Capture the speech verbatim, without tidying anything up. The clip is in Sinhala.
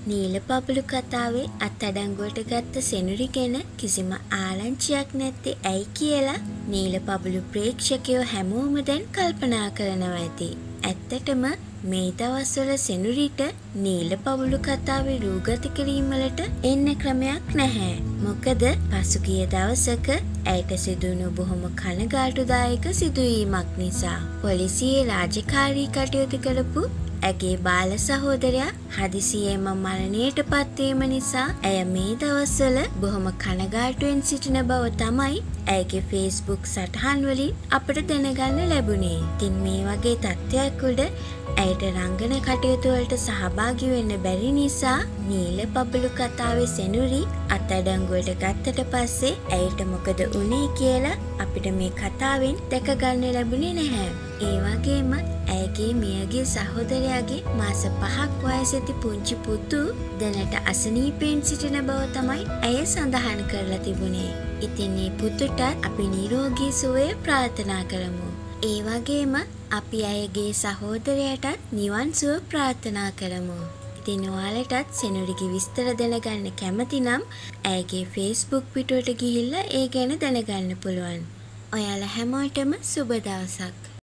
නීලපබළු කතාවේ අත්අඩංගුවට ගත්ත සෙනුරි ගැන කිසිම ආරංචියක් නැත්තේ ඇයි කියලා නීලපබළු ප්‍රේක්ෂකයෝ හැමෝම දැන් කල්පනා කරනවා ඇති. ඇත්තටම මේ දවස්වල සෙනුරිට නීලපබළු කතාවේ රූගත කිරීම වලට එන්න ක්‍රමයක් නැහැ. මොකද පසුගිය දවසක ඇයට සිදුවුණු බොහොම කනගාටුදායක සිදුවීමක් නිසා පොලිසියේ රාජකාරී කටයුතු කරපු ඇගේ බාල සහෝදරයා හදිසියෙම මරණයට පත්වීම නිසා ඇය මේ දවස්වල බොහොම කනගාටුවෙන් සිටින බව තමයි ඇයගේ Facebook සටහන් වලින් අපට දැනගන්න ලැබුණේ. ඉතින් මේ වගේ තත්ත්වයක් උඩ ඇයට රංගන කටයුතු වලට සහභාගී වෙන්න බැරි නිසා නීලපබළු කතාවේ සෙනුරි අත්අඩංගුවට ගත්තට පස්සේ ඇයට මොකද වුනේ කියලා අපිට මේ කතාවෙන් දැක ගන්න ලැබුණේ නැහැ. ඒ වගේම ඇයගේ මියගේ සහෝදරයාගේ මාස පහක් වයසති පුංචි පුතු දැනට අසනීපයෙන් සිටින බව තමයි ඇය සඳහන් කරලා තිබුණේ. ඉතින් මේ පුතුටත් අපි නිරෝගී සුවය ප්‍රාර්ථනා කරමු. ඒ වගේම අපි ඇයගේ සහෝදරයාටත් නිවන් සුව ප්‍රාර්ථනා කරමු. ඉතින් ඔයාලටත් සෙනුරිගේ විස්තර දැනගන්න කැමති නම් ඇයගේ Facebook පිටුවට ගිහිල්ලා ඒ ගැන දැනගන්න පුළුවන්. ඔයාලා හැමෝටම සුබ දවසක්.